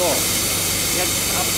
Jetzt ab.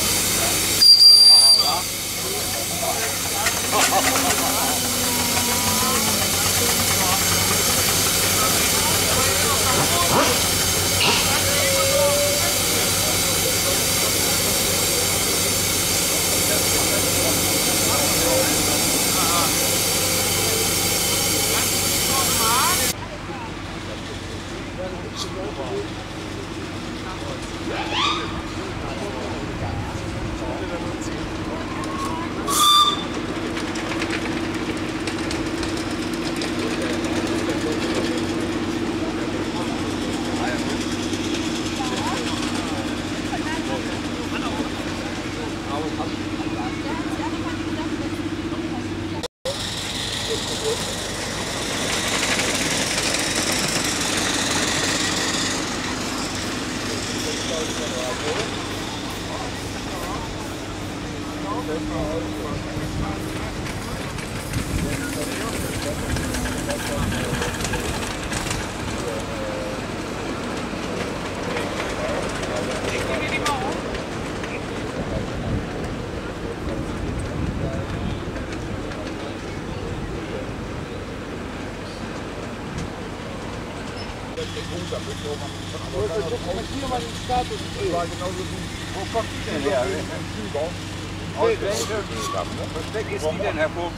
Dokumentiere mal den Status. Ja, genauso wie. Wo kommt die denn her? Aus welchem Versteck ist die denn, Herr Vogt?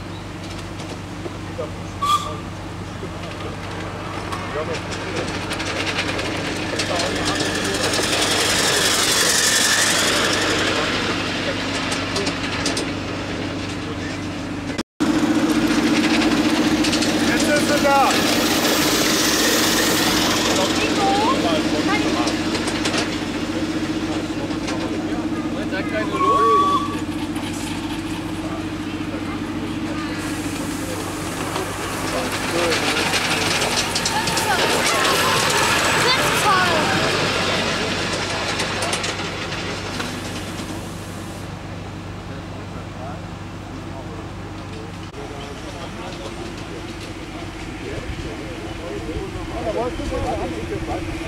Jetzt sind sie da! Da wolltest du